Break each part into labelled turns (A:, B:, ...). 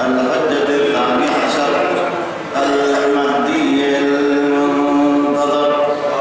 A: الحجة الثاني عشر المهدي المنتظر.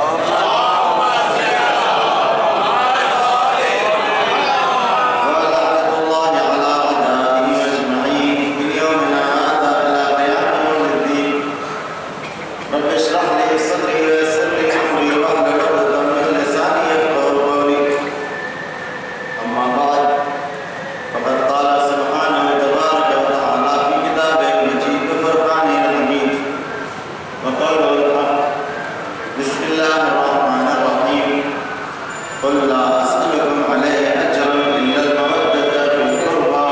A: ولعنة الله على أعدائه أجمعين من يومنا هذا إلى قيام يوم الدين. رب اشرح لي صدري ويسر لي أمري واحلل عقدة من لساني يفقهوا قولي. أما بعد فقد قال سبحانه تبارك وتعالى في كتابه المجيد وفرقانه الحميد وقوله الحق. بسم الله الرحمن الرحيم. قل لا أسألكم عليه أجرا إلا المودة في القربى.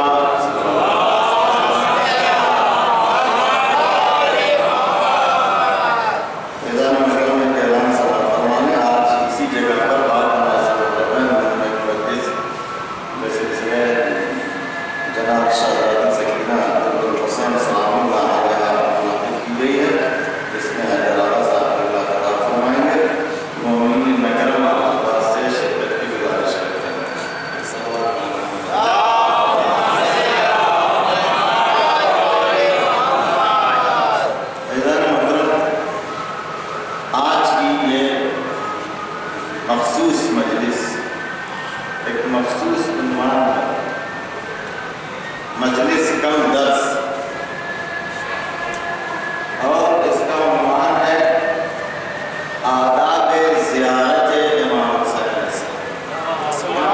A: إذا نمكن الكلام صلى الله عليه وسلم آج اسی جگہ پر بات مناسب بسلسلہ جناب شہزادی سکینہ عبدالحسین سلام اللہ علیہ منعقد کی گئی ہے، جس میں حیدرآباد صاحب اللہ خطاب فرمائیں گے. مومنین مکرم عباس سے شرکت کی گزارش کرتے ہیں. عزیزان محترم، آج کی یہ مخصوص مجلس ایک مخصوص عنوان ہے، مجلس کم درس، اور اس کا عنوان ہے آداب زیارت امام حسین علیہ السلام.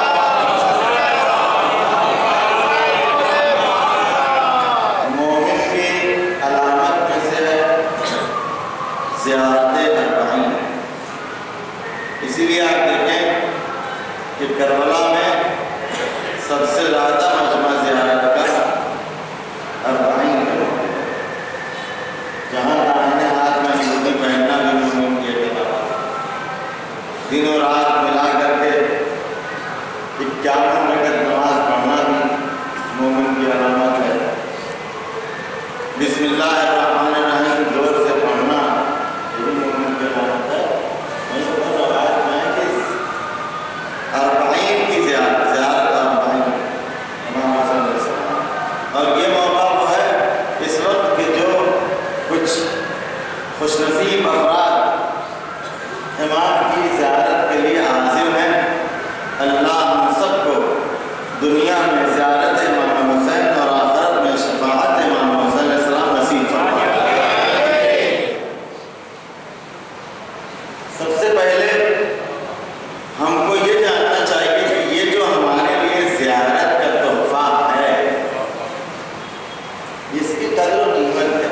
A: مومن کی علامت میں سے ہے زیارت اربعین. اسی لیے آپ دیکھیں کہ کربلا میں سب سے زیادہ مجمع زیارت کا اربعین ہے، جہاں دائیں ہاتھ میں انگوٹھی پہننا بھی مومن کی علامت ہے. دن و رات ملا کر کے 51 رکعت نماز پڑھنا بھی مومن کی علامت ہے. بسم اللہ الرحمن الرحیم زور سے پڑھنا یہ بھی مومن کی علامت ہے. روایت میں ہے کہ اربعین کی زیارت اربعین امام حسن علیہ السلام. اور یہ موقع وہ ہے اس وقت کہ جو کچھ خوش نصیب افراد امام کی زیارت کے لیے عازم ہیں، اللہ ہم سب کو دنیا میں زیارت امام حسین اور آخرت میں شفاعت امام حسین علیہ السلام نصیب فرمائے. سب سے پہلے ہم کو یہ جاننا چاہیے کہ یہ جو ہمارے لیے زیارت کا تحفہ ہے، اس کی قدر و قیمت ہے.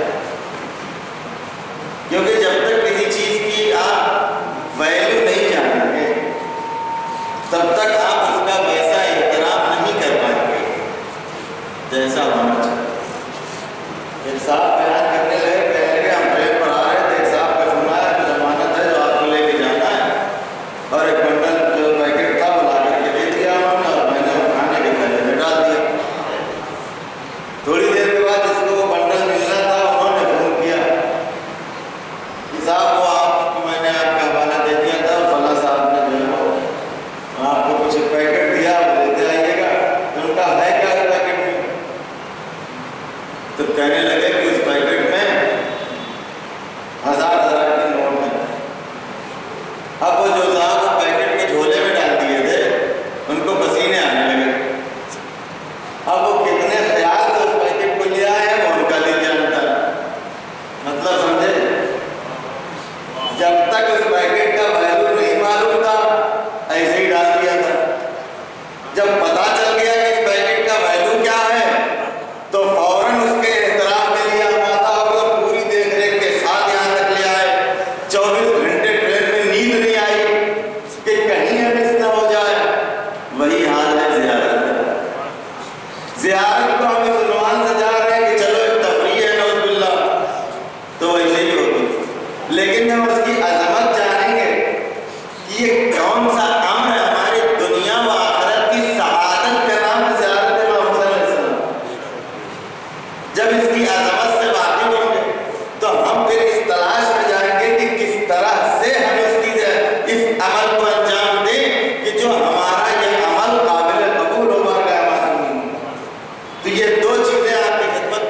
A: کیونکہ جب تک کسی چیز کی آپ ویلیو نہیں جانیں گے تب تک آپ اس کا ویسا احترام نہیں کر پائیں گے جیسا ہونا چاہیے. ایک صاحب بیان کرنے لگے، کہنے لگے ہم ٹرین پر آ رہے تھے، ایک صاحب کا فون آیا کہ ضمانت ہے جو آپ کو لے کے جانا ہے، اور ایک بنڈل جو پیکٹ تھا وہ لا کر کے دے دیا انہوں نے، اور میں نے وہ کھانے کے تھیلے میں ڈال دیا. تھوڑی دیر کے بعد جس کو وہ بنڈل ملنا تھا انہوں نے فون کیا کہ صاحب وہ آپ کو میں نے آپ کا حوالہ دے دیا تھا، اور فلاں صاحب نے جو ہے وہ آپ کو کچھ پیکٹ دیا وہ لیتے آئیے گا. تو ان کا ہے کیا اس پیکٹ میں؟ تو کہنے لگے کہ اس پیکٹ میں 1000 کے نوٹ ہیں. اب وہ جو صاحب پیکٹ کے جھولے میں ڈال دیے تھے ان کو پسینے آنے لگے. اب وہ کتنے خیال سے اس پیکٹ کو لے آئے وہ ان کا دل جانتا ہے. مطلب سمجھے، جب تک اس پیکٹ کا ویلیو نہیں معلوم تھا ایسے ہی ڈال دیا تھا. جب پتا چل گیا کہ اس پیکٹ کا ویلیو کیا ہے تو فوراً اس کے احترام کے لیے آتا ہوگا، پوری دیکھ ریکھ کے ساتھ یہاں تک لے آئے. 24 گھنٹے ٹرین میں نیند نہیں آئی کہ کہیں مس نہ ہو جائے. وہی حال ہے زیارت کا. زیارت کو ہم اس عنوان سے جا رہے ہیں کہ چلو ایک تفریح ہے نعوذ باللہ، تو ویسے ہی ہوگی. لیکن جب اس کی عظمت جانیں گے کہ یہ کون سا امر ہے ہماری دنیا و آخرت کی سعادت کا نام ہے زیارت امام حسین علیہ السلام. جب اس کی عظمت سے واقف ہوں گے تو ہم پھر اس تلاش میں جائیں گے کہ کس طرح سے ہم اس عمل کو انجام دیں کہ جو ہمارا یہ عمل قابل قبول ہوگا. تو یہ دو چیزیں آپ کی خدمت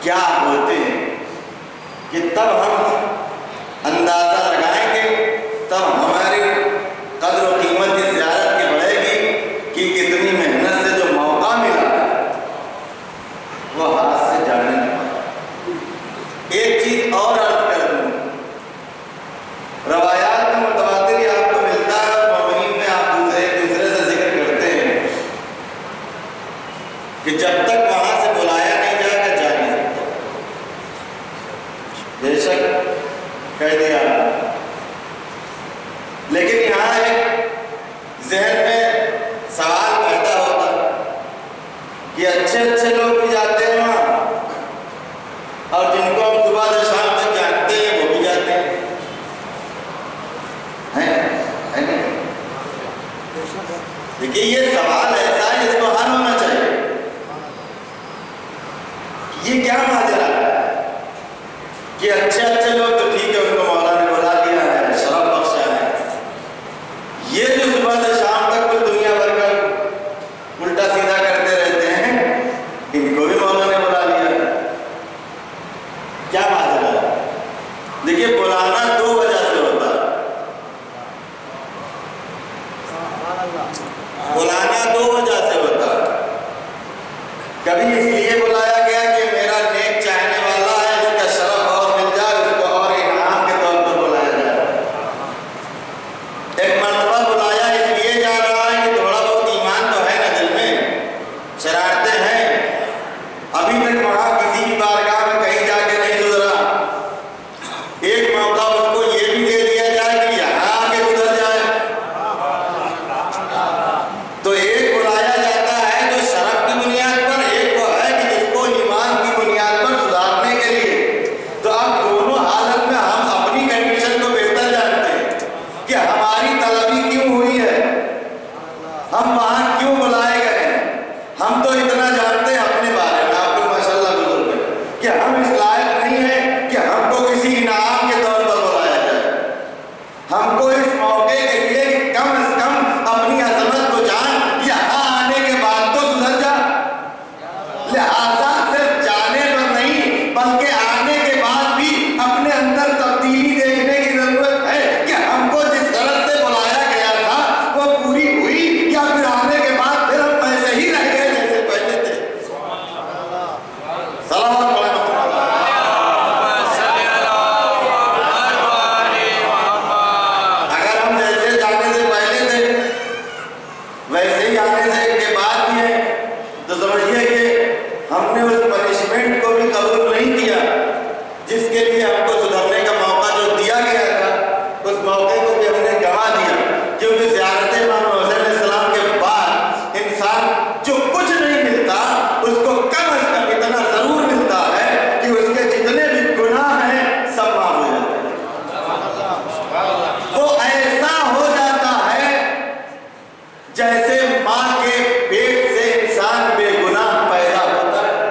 A: کیا ہوتے ہیں کہ تب ہم اندازہ لگائیں گے، تب ہماری قدر و قیمت اس زیارت کی بڑھے گی کہ اتنی محنت سے جو موقع ملا وہ ہاتھ سے جانے نہیں پایا۔ ایک چیز اور عرض کر دوں، روایات میں متواتر ہی آپ کو ملتا ہے اور مومنین میں آپ دوسرے سے ذکر کرتے ہیں کہ جب تک وہاں سے بلایا نہیں جائے گا جا نہیں سکتا۔ بے شک کہہ دیا، لیکن یہاں ایک ذہن میں سوال پیدا ہوتا کہ اچھے اچھے لوگ بھی جاتے ہیں وہاں، اور جن کو ہم صبح سے شام تک جانتے ہیں وہ بھی جاتے ہیں، ہے نہیں؟ دیکھیے یہ سوال ایسا ہے جس کو حل ہونا چاہیے۔ یہ کیا ماجرا ہے کہ اچھے اچھے لوگ تو ٹھیک ہے، ان کو مولا نے بلا لیا ہے، شرف بخشا ہے، یہ جو صبح سے شام تک کوئی دنیا بھر کا الٹا سیدھا کرتے رہتے ہیں، ان کو بھی مولا نے بلا لیا ہے۔ کیا ماجرا ہے؟ دیکھیے بلانا دو وجہ سے ہوتا ہے، بلانا دو وجہ سے ہوتا ہے۔ کبھی اس لیے بلایا گیا کہ میرا نیک چاہنے والا ہے، اس کا شرف اور مل جائے، اس کو اور انعام کے طور پر بلایا جائے۔ ایک مرتبہ بلایا اس لیے جا رہا ہے کہ تھوڑا بہت ایمان تو ہے نا دل میں، شرارتیں ہیں، ابھی تک وہاں کسی کی بارگاہ میں کہیں جا کے نہیں سدھرا، ایک موقع اس کو یہ بھی دے دیا جائے کہ یہاں آ کے سدھر جائے۔ تو ایک بلایا جاتا ہے جو شرف کی بنیاد پر، ایک وہ ہے کہ جس کو ایمان کی بنیاد پر سدھارنے کے لیے۔ تو اب دونوں حالت میں ہم اپنی کنڈیشن کو بہتر جانتے ہیں کہ ہماری طلبی کیوں ہوئی ہے، ہم وہاں کیوں بلائے گئے ہیں۔ ہم تو اتنا جانتے ہیں اپنے بارے میں، آپ لوگ ماشاءاللہ بزرگ ہیں، کہ ہم اس لائق نہیں ہیں کہ ہم کو کسی انعام کے طور پر بلایا جائے۔ ہم کو اس موقع کے لیے کم از کم اپنی عظمت کو جان، یہاں آنے کے بعد تو سدھر جا۔ لہذا صرف جانے پر نہیں بلکہ آنے کے بعد بھی اپنے اندر تبدیلی دیکھنے کی ضرورت ہے کہ ہم کو جس غرض سے بلایا گیا تھا وہ پوری ہوئی، یا پھر آنے کے بعد پھر ہم ایسے ہی رہ گئے جیسے پہلے تھے۔ صلوات پڑھیں محمد۔ اگر ہم جیسے جانے سے پہلے تھے ویسے ہی آنے سے کے بعد بھی ہیں تو سمجھیے کہ ہم نے اس پنشمنٹ کو بھی قبول نہیں کیا جس کے لیے ہم کو سدھرنے کا موقع جو دیا گیا تھا، اس موقع کو بھی ہم نے گنوا دیا۔ کیونکہ زیارت امام حسین علیہ السلام کے بعد انسان جو کچھ نہیں ملتا اس کو کم از کم اتنا ضرور ملتا ہے کہ اس کے جتنے بھی گناہ ہیں سب معاف ہو جاتے ہیں۔ وہ ایسا ہو جاتا ہے جیسے ماں کے پیٹ سے انسان بے گناہ پیدا ہوتا ہے۔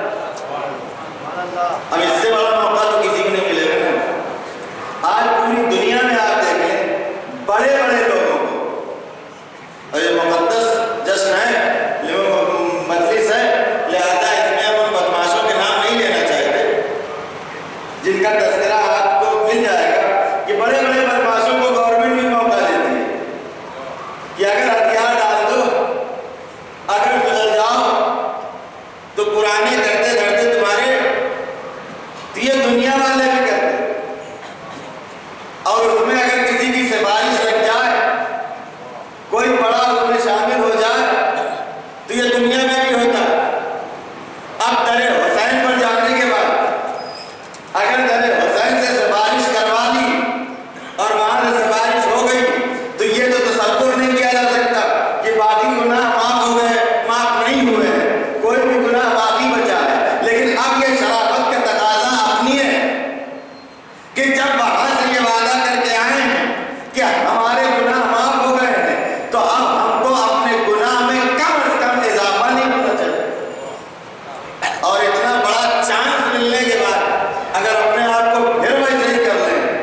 A: اب اس سے بڑا موقع تو کسی کو نہیں ملے گا نا۔ آج پوری دنیا میں آپ دیکھ لیں بڑے بڑے لوگوں کو، اور یہ مقدس جشن ہے، مجلس ہے، لہذا اس میں ہم ان بدماشوں کے نام نہیں لینا چاہتے جن کا تذکرہ آپ کو مل جائے گا کہ بڑے بڑے بدماشوں کو گورنمنٹ بھی موقع دیتی ہے کہ اگر ہتھیار ڈال دو، اگر گزر جاؤ تو پرانے کرتے دھرتے تمہارے، تو یہ دنیا والے بھی کرتے، اور اس میں اگر کسی کی سفارش لگ جائے، کوئی بڑا اس میں شامل ہو جائے تو یہ دنیا میں بھی ہوتا ہے۔ اب در حسین پر جانے کے بعد اگر در حسین سے سفارش کروا لی اور وہاں سے سفارش ہو گئی تو یہ تو تصور نہیں کیا جا سکتا کہ باقی گناہ معاف ہو گئے، معاف نہیں ہوئے ہیں، کوئی بھی گناہ باقی بچا ہے۔ لیکن اب یہ شرافت کا تقاضا اپنی ہے کہ جب وہاں سے یہ وعدہ کر کے آئے ہیں کہ ہمارے گناہ معاف ہو گئے ہیں، تو اب ہم کو اپنے گناہ میں کم از کم اضافہ نہیں ہونا چاہیے۔ اور اتنا بڑا چانس ملنے کے بعد اگر اپنے آپ کو پھر ویسے ہی کر لیں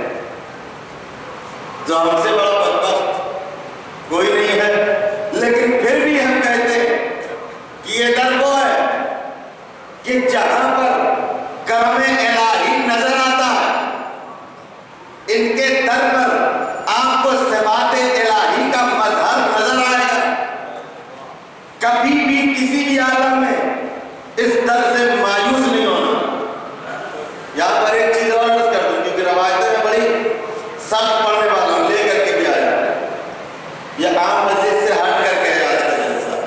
A: تو ہم سے بڑا بدبخت کوئی نہیں ہے۔ لیکن پھر بھی ہم کہتے ہیں کہ یہ در وہ ہے کہ جہاں پر کرم الہی نظر آتا ہے، ان کے در پر آپ کو صفات الہی کا مظہر نظر آئے گا۔ کبھی بھی کسی بھی عالم میں اس در سے مایوس نہیں ہونا۔ یہاں پر ایک چیز اور عرض کر دوں، کیونکہ روایتیں میں بڑی سخت پڑھنے والا ہوں، لے کر کے بھی آیا، یہ عام مجلس سے ہٹ کر کے آج کا جلسہ۔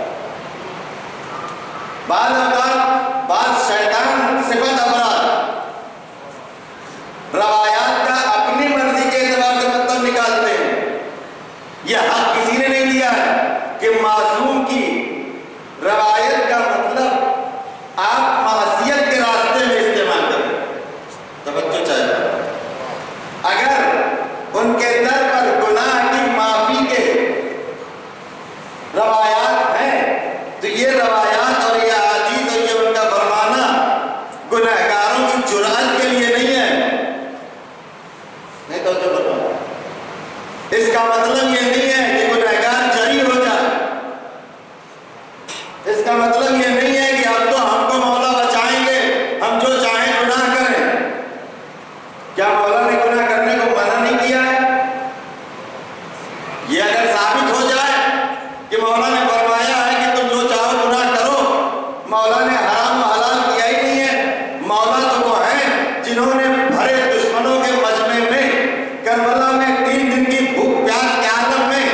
A: بعض اوقات بعض شیطان صفت افراد روایات کا اپنی مرضی کے اعتبار سے مطلب نکالتے ہیں۔ یہ حق کسی نے نہیں دیا ہے کہ معصوم کی روایت کا مطلب آپ معصیت کے راستے میں استعمال کریں۔ توجہ چاہیے، اگر ان کے در پر گناہ کی معافی کے روایات ہیں تو یہ روایات اور یہ حدیث اور یہ ان کا فرمانا گنہگاروں کی جرأت کے لیے نہیں ہے۔ نہیں توجہ فرمائیں، اس کا مطلب یہ نہیں ہے کہ گنہگار جری ہو جائے، اس کا مطلب یہ نہیں ہے کہ اب تو ہم کو مولا بچائیں گے، ہم جو چاہیں گناہ کریں۔ کیا مولا نے گناہ کرنے کو منع نہیں کیا ہے؟ یہ اگر ثابت ہو جائے کہ مولا نے فرمایا ہے کہ تم جو چاہو گناہ کرو، مولا نے حرام و حلال کیا ہی نہیں ہے۔ مولا تو وہ ہیں جنہوں نے بھرے دشمنوں کے مجمع میں کربلا میں 3 دن کی بھوک پیاس کے عالم میں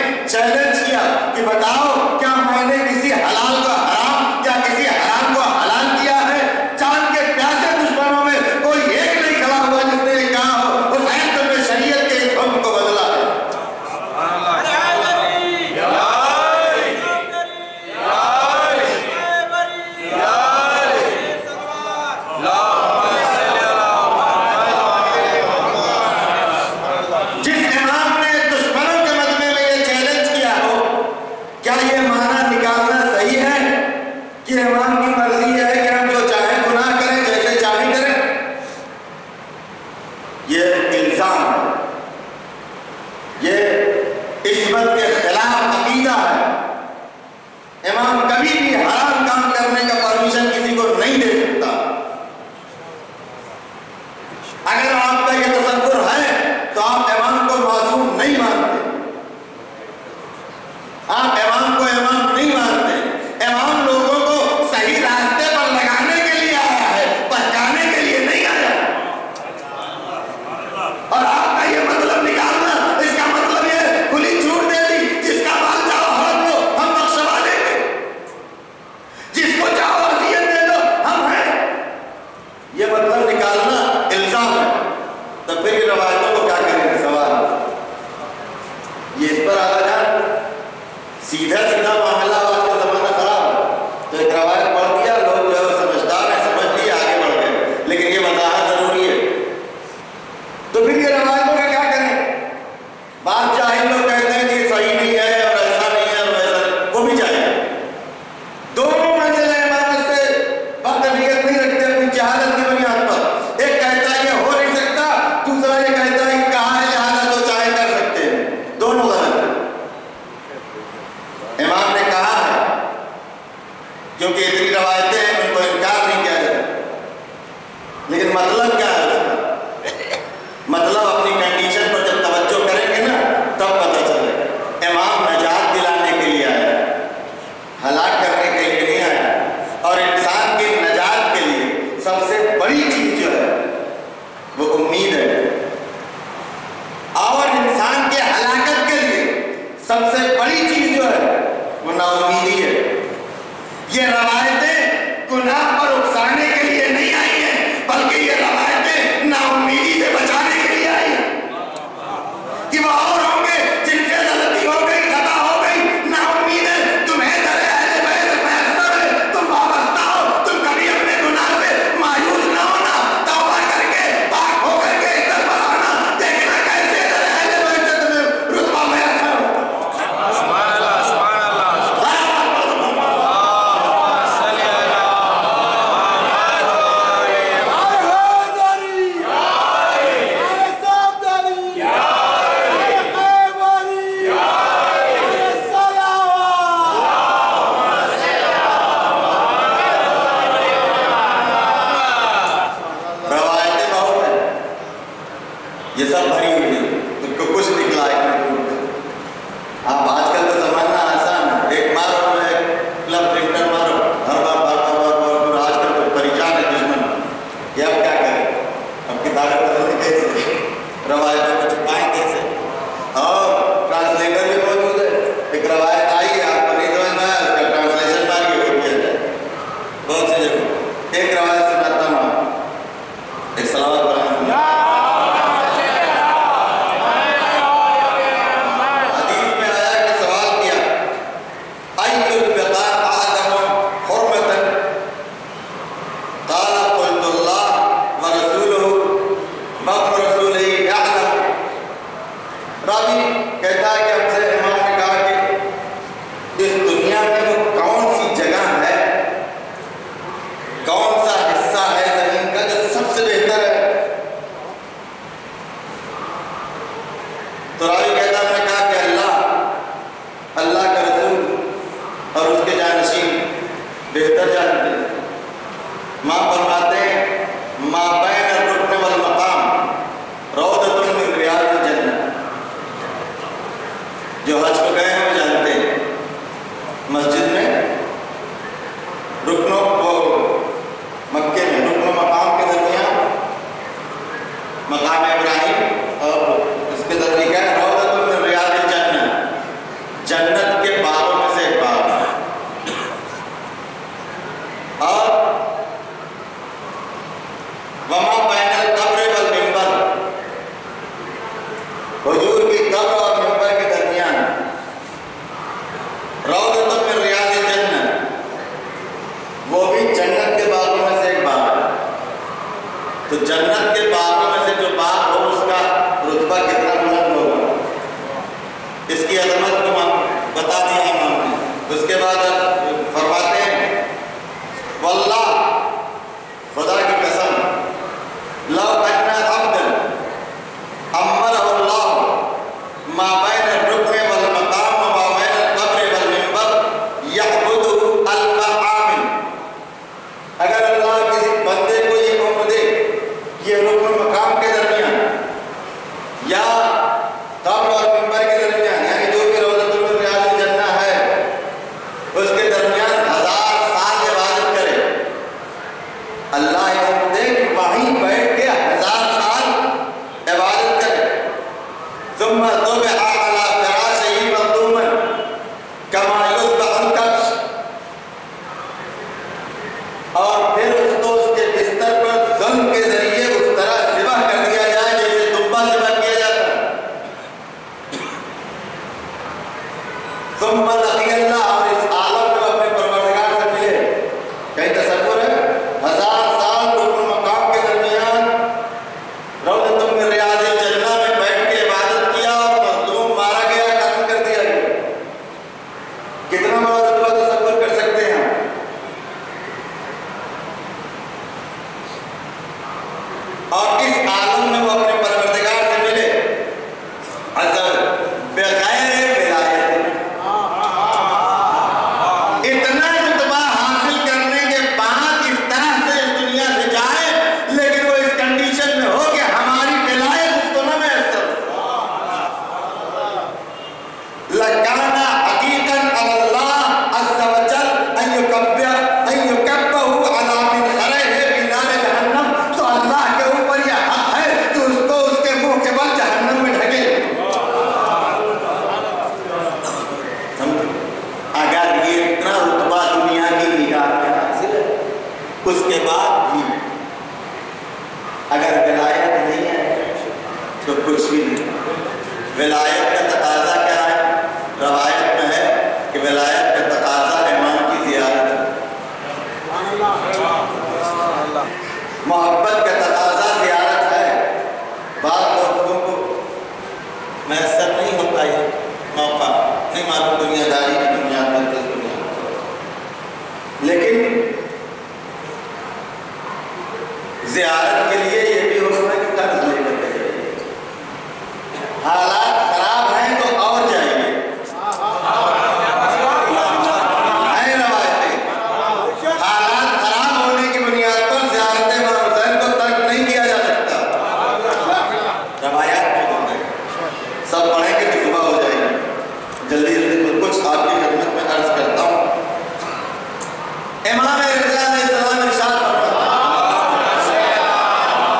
A: ایک روایت سناتا ہوں، ایک صلوات پڑھنا۔ حدیث میں آیا کہ سوال کیا ایُّ البقاء أعظم حرمة؟ قال قلت الله ورسوله وابن رسوله أعلم۔ راوی کہتا ہے کہ ہم سے امام نے کہا کہ اس دنیا میں وہ کون سی جگہ ہے، کون سا حصہ ہے زمین کا جو سب سے بہتر ہے؟ تو راوی کہتا ہے، میں نے کہا کہ اللہ کا رسول اور اس کے جانشین بہتر جانتے ہیں۔ ماں فرماتے ہیں ما بین الرکن والمقام روضۃ من ریاض الجنہ۔ جو حج کو گئے ہیں وہ جانتے ہیں، مسجد میں رکنوں کو مکے میں رکن و مقام کے درمیان مقام ابراہیم اور اس کے درمیان کیا ہے؟ روضۃ من ریاض الجنہ، جنت کے باغوں میں سے ایک باغ ہے۔ اور وما بین القبر والمنبر، حضور کی قبر اور منبر کے درمیان روضۃ من ریاض الجنہ، وہ بھی جنت کے باغوں میں سے ایک باغ ہے۔ تو جنت کے باغوں میں سے جو باغ ہو اس کا رتبہ کتنا بلند ہوگا، اس کی عظمت کو بتا دیا امام نے۔ اس کے بعد فرماتے ہیں واللہ، خدا کی قسم، لو ان عبدا امرہ اللہ ما بین الرکن والمقام وما بین القبر والمنبر یعبدہ الف عام، اگر اللہ کسی بندے کو یہ عمر دے کہ یہ رکن مقام کے درمیان یا قبر اور منبر کے درمیان، یعنی جو کہ روضۃ من ریاض الجنہ ہے اس کے درمیان 1000 سال عبادت کرے، اللہ یہ عمر دے کہ وہیں بیٹھ کے 1000 سال عبادت کرے، ثم ذبح علی فراشہ مظلوما کما یذبح الکبش، اور پھر اس کو اس کے بستر پر ظلم کے ذریعے اس طرح ذبح کر دیا جائے جیسے دمبا ذبح کیا جاتا ہے۔ ثم لقی اللہ، اور اس عالم میں اپنے پروردگار سے ملے۔ کہیں تصور ہے 1000 سال رکن مقام کے درمیان روضۃ من ریاض الجنہ میں بیٹھ کے عبادت کیا اور مظلوم مارا گیا، قتل کر دیا گیا۔ کتنا بڑا رتبہ تصور کر سکتے ہیں ہم؟ اور اس عالم میں وہ اپنے پروردگار سے ملے بغیر ولایت، اتنا رتبہ حاصل کرنے کے بعد اس طرح سے اس دنیا سے جائے، لیکن وہ اس کنڈیشن میں ہو کہ ہماری ولایت اس کو نہ میسر لکانا حقیقاً علی اللہ عز وجل ان یکبہ علی من خرہ فی نار جہنم، تو اللہ کے اوپر یہ حق ہے کہ اس کو اس کے منہ کے بل جہنم میں ڈھکے۔ اگر یہ اتنا رتبہ دنیا کی نگاہ میں حاصل ہے، اس کے بعد بھی اگر ولایت نہیں ہے تو کچھ بھی نہیں۔ ولایت کا تقاضا کیا ہے؟ روایت میں ہے کہ ولایت کا تقاضا امام کی زیارت ہے، محبت کا تقاضا زیارت ہے۔ بعض لوگوں کو میسر نہیں ہوتا یہ موقع، نہیں معلوم دنیا داری کی بنیاد پر کس بنیاد پر، لیکن زیارت کے لیے یہ بھی حکم ہے کہ قرض لے کر کے جائیے۔ حالات خراب ہیں تو اور جائیے، ہیں روایتیں، حالات خراب ہونے کی بنیاد پر زیارت امام حسین کو ترک نہیں کیا جا سکتا۔ روایات موجود ہیں، سب پڑھیں گے تو صبح ہو جائے گی۔ جلدی جلدی کچھ آپ کی خدمت میں عرض کرتا ہوں۔ امام رضا علیہ السلام ارشاد فرماتے ہیں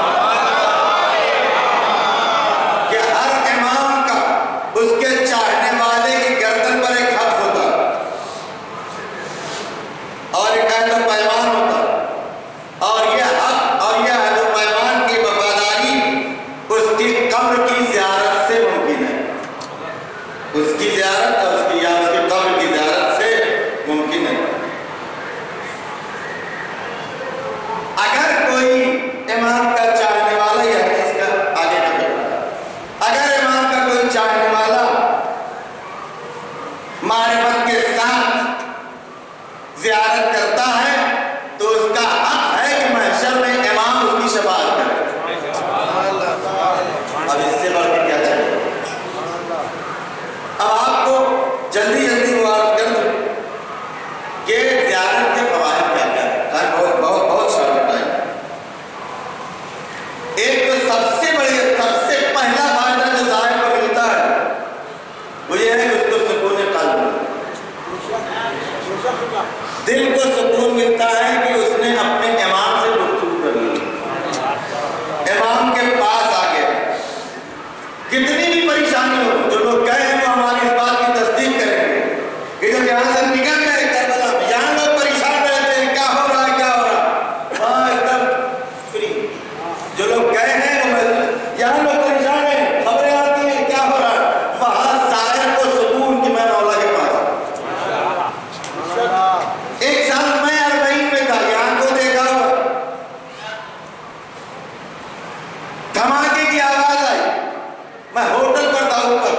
A: میں ہوٹل پر تھا اوپر.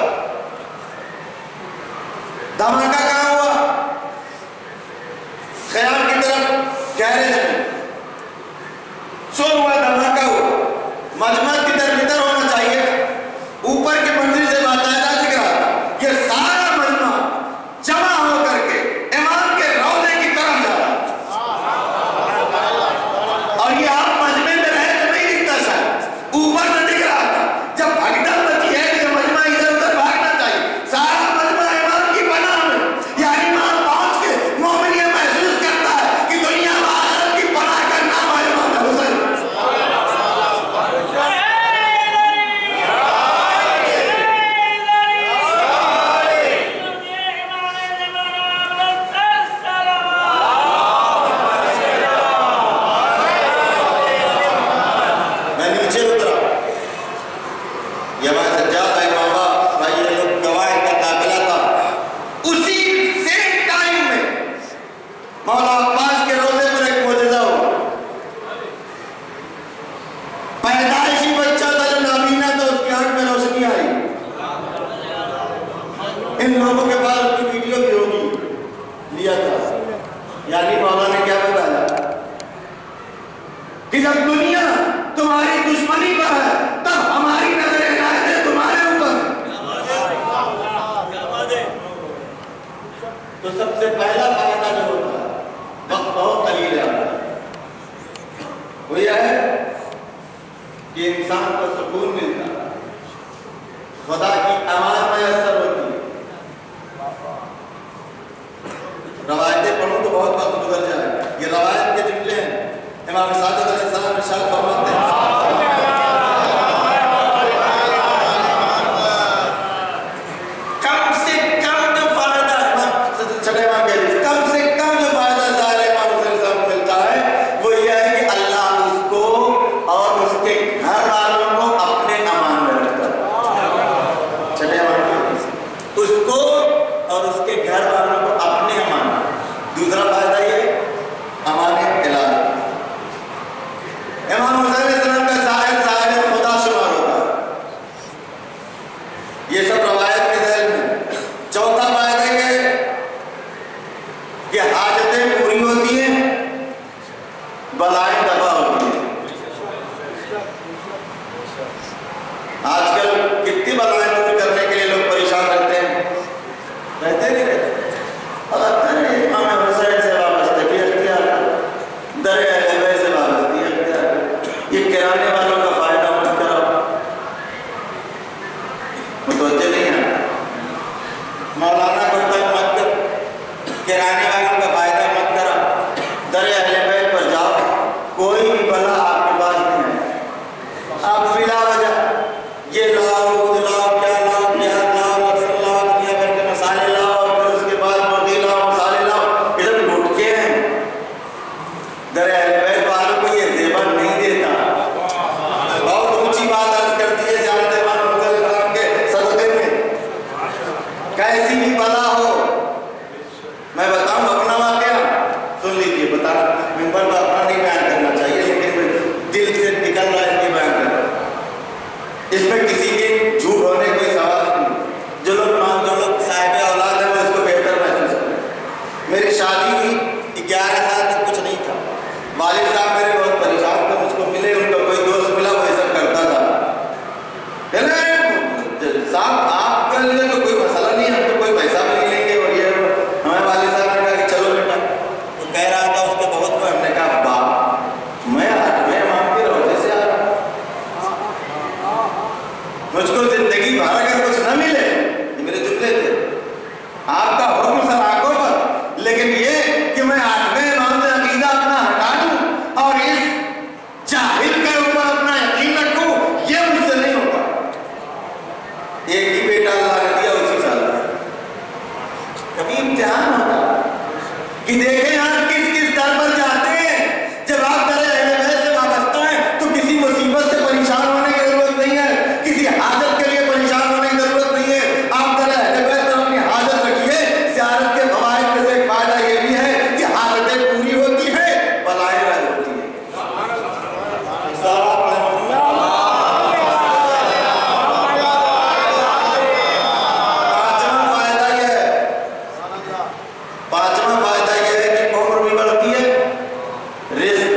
A: دھماکہ کہاں ہوا؟ خیام کی طرف گیرج میں. شور ہوا، دھماکہ ہوا. مجمع کی طرف ادھر ہونا چاہیے. اوپر کی منزل سے باقاعدہ ذکر آتا. یہ سارا مجمع جمع ہو کر کے امام کے روضے کی طرف جا رہا. اور یہ آپ مجمع میں رہے تو نہیں دکھتا شاید، اوپر سے دکھ رہا تھا. جب بھگدڑ مچی ہے کہ یہ مجمع ادھر ادھر بھاگنا چاہیے. سارا مجمع امام کی پناہ میں. یعنی امام پہنچ کے مومن یہ محسوس کرتا ہے کہ دنیا و آخرت کی پناہ کا نام ہے امام حسین. میں نیچے اترا. یہ ہمارے سجاد بھائی بابا بھائی یہ لوگ گواہ کا قافلہ تھا. اسی سیم ٹائم میں مولا عباس کے روزے پر ایک معجزہ ہوا. پیدائشی بچہ تھا جو نابینا تھا، اس کی آنکھ میں روشنی آئی. ان لوگوں کے پاس اس کی ویڈیو بھی ہوگی، لیا تھا. یعنی مولا نے کیا بتایا کہ جب دنیا تمہاری دشمنی پر ہے تب ہماری نظر عنایت ہے تمہارے اوپر. تو سب سے پہلا فائدہ جو ہوتا ہے وقت بہت قلیل ہے، وہ یہ ہے کہ انسان کو سکون ملتا ہے، خدا کی امان میسر ہوتی ہے. روایتیں پڑھوں تو بہت وقت گزر جائے. یہ روایت کے جملے ہیں. امام صادق علیہ السلام ارشاد فرماتے ہیں کم سے کم جو فائدہ ظاہر امام حسین صاحب کو ملتا ہے وہ یہ ہے کہ اللہ اس کو اور اس کے گھر والوں کو اپنے امان میں رکھتا ہے. چھٹے امام اس کو اور اس کے گھر والوں کو اپنے امان میں. دوسرا فائدہ یہ امان الہی. امام حسین علیہ السلام کا ظاہر خدا شمار ہوتا ہے. یہ سب روایت کے ذیل میں. چوتھا فائدہ یہ کہ حاجتیں پوری ہوتی ہیں، بلائیں دفع ہوتی ہیں. آج کل کتنی بلائیں دور کرنے کے لیے لوگ پریشان رہتے ہیں، رہتے نہیں رہتے. اگر در امام حسین سے وابستگی اختیار کرو، در اہل بیت سے وابستگی اختیار کرو. یہ کرانے والوں کا فائدہ مت کرو. متوجہ نہیں ہے. مولانا کو تک مت کر، کرانے والوں کا فائدہ مت کرو. در اہل بیت پر جاؤ، کوئی بھی بلا آپ کے پاس نہیں ہے. آپ بلا وجہ یہ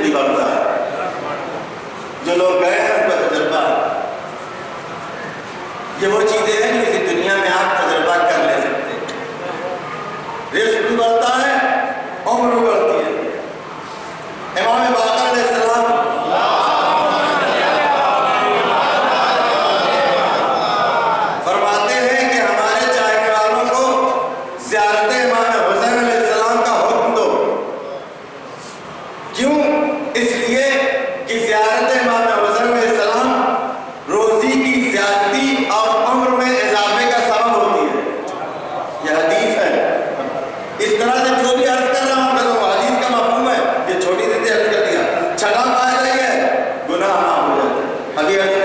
A: بھی بڑھتا ہے. جو لوگ گئے ہیں ان کا تجربہ ہے. یہ وہ چیزیں ہیں جو اسی دنیا میں آپ تجربہ کر لے سکتے ہیں. رزق بھی بڑھتا ہے, عمر بھی بڑھتی ہے. امام باقر علیہ السلام فرماتے ہیں کہ ہمارے چاہنے والوں کو زیارت امام حسین علیہ السلام کا حکم دو. کیوں؟ اس لیے کہ زیارت امام حسین علیہ السلام روزی کی زیادتی اور عمر میں اضافے کا سبب ہوتی ہے. یہ حدیث ہے. اس طرح سے جو بھی عرض کر رہا ہوں کروں حدیث کا مفہوم ہے. یہ چھوٹی سی عرض کر دیا. چھٹا فائدہ یہ ہے گناہ معاف ہو جاتا ہے. ابھی عرض